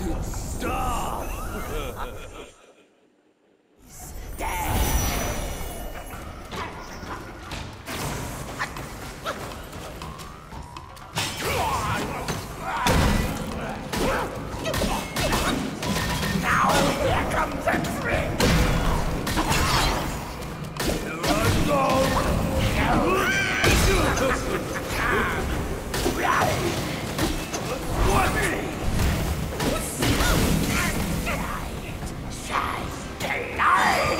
Stop! Now here comes the trick! Here I go! What? Shine the light!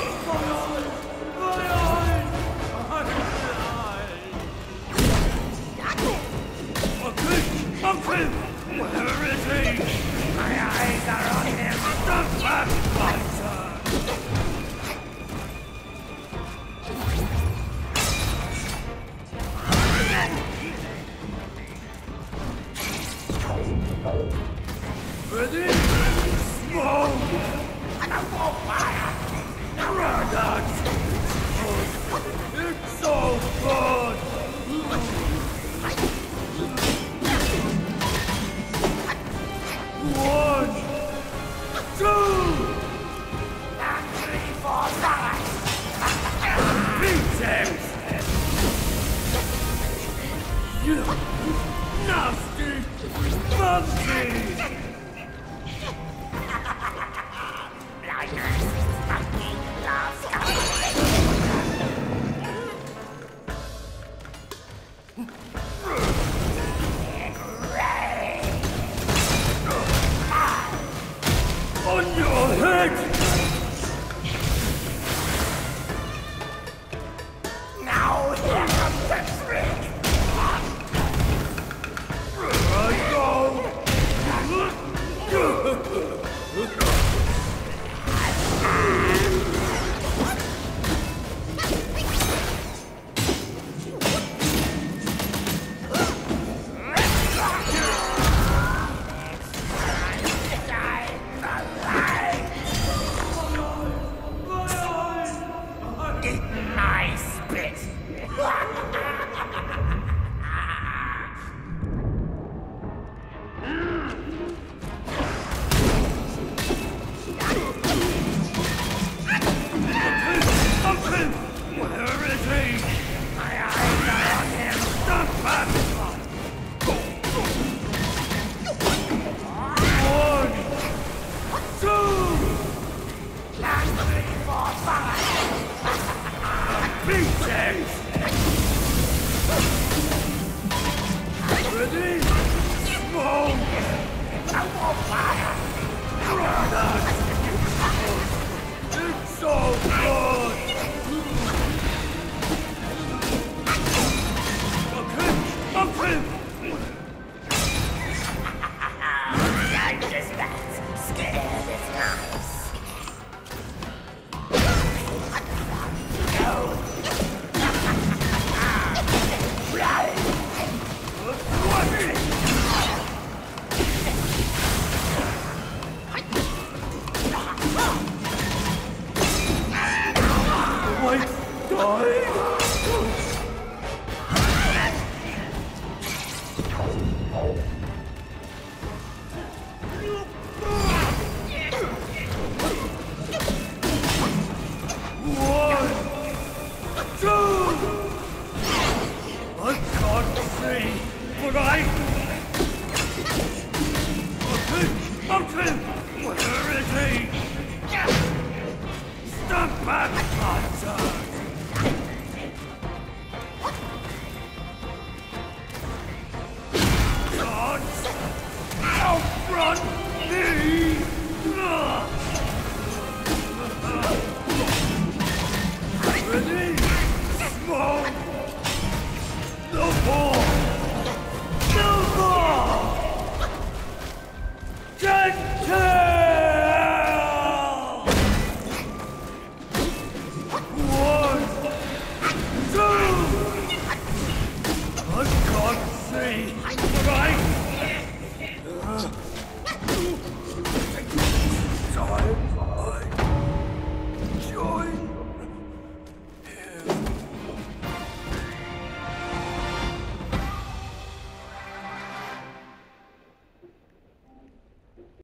Uncle! Where is he? My eyes are on him! The backbiter! Ready? Smoke! And a fire! Product! It's so good! One, two, And 3, 4, 5! beat him! You nasty monkey! Blinders! Monkey loves company! On your head! Now here comes the trick! Here I go! Eat my spit! Uncle! Where is he? My eyes are on him! The backbiter! One, two, And 3, 4, 5! beat him! Ready? Smoke! A fire! Product! It's so good! Uncle! Like this bat, scared is nice. Wait, die! One, two! I can't see, but Uncle! Where is he? Stop back, Hunter! Can't outrun me! Ready? Smoke! No more! No more! Get